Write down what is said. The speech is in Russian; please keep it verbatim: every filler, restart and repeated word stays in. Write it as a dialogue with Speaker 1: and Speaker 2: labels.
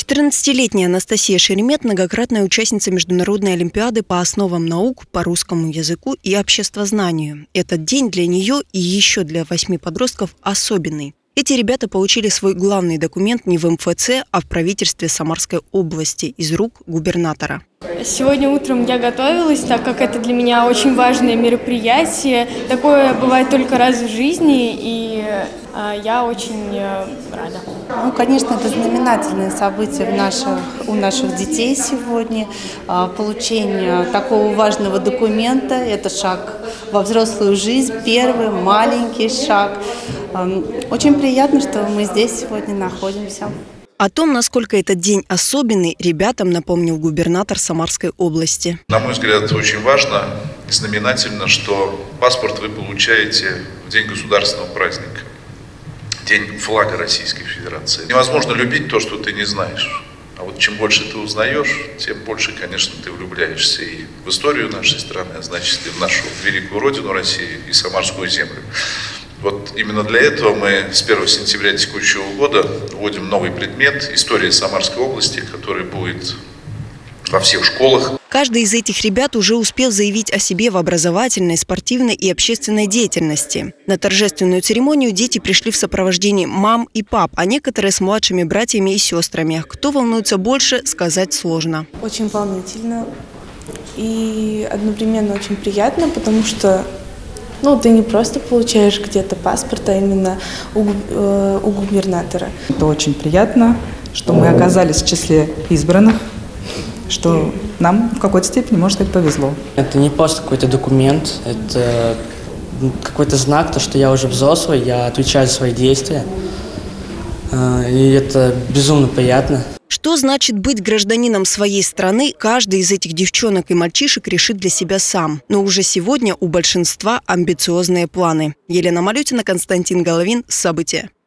Speaker 1: четырнадцатилетняя Анастасия Шеремет – многократная участница Международной олимпиады по основам наук, по русскому языку и обществознанию. Этот день для нее и еще для восьми подростков особенный. Эти ребята получили свой главный документ не в эм эф цэ, а в правительстве Самарской области из рук губернатора.
Speaker 2: Сегодня утром я готовилась, так как это для меня очень важное мероприятие. Такое бывает только раз в жизни, и э, я очень э, рада.
Speaker 3: Ну, конечно, это знаменательное событие в наших, у наших детей сегодня. Получение такого важного документа – это шаг во взрослую жизнь, первый маленький шаг. Очень приятно, что мы здесь сегодня находимся.
Speaker 1: О том, насколько этот день особенный, ребятам напомнил губернатор Самарской области.
Speaker 4: На мой взгляд, очень важно и знаменательно, что паспорт вы получаете в день государственного праздника, день флага Российской Федерации. Невозможно любить то, что ты не знаешь. А вот чем больше ты узнаешь, тем больше, конечно, ты влюбляешься и в историю нашей страны, а значит, и в нашу великую родину России и Самарскую землю. Вот именно для этого мы с первого сентября текущего года вводим новый предмет «История Самарской области», который будет во всех школах.
Speaker 1: Каждый из этих ребят уже успел заявить о себе в образовательной, спортивной и общественной деятельности. На торжественную церемонию дети пришли в сопровождении мам и пап, а некоторые с младшими братьями и сестрами. Кто волнуется больше, сказать сложно.
Speaker 5: Очень волнительно и одновременно очень приятно, потому что ну, ты не просто получаешь где-то паспорт, а именно у, э, у губернатора.
Speaker 6: Это очень приятно, что мы оказались в числе избранных, что нам в какой-то степени, можно сказать, повезло.
Speaker 7: Это не просто какой-то документ, это какой-то знак, то, что я уже взрослый, я отвечаю за свои действия, и это безумно приятно.
Speaker 1: Что значит быть гражданином своей страны, каждый из этих девчонок и мальчишек решит для себя сам. Но уже сегодня у большинства амбициозные планы. Елена Малютина, Константин Головин. События.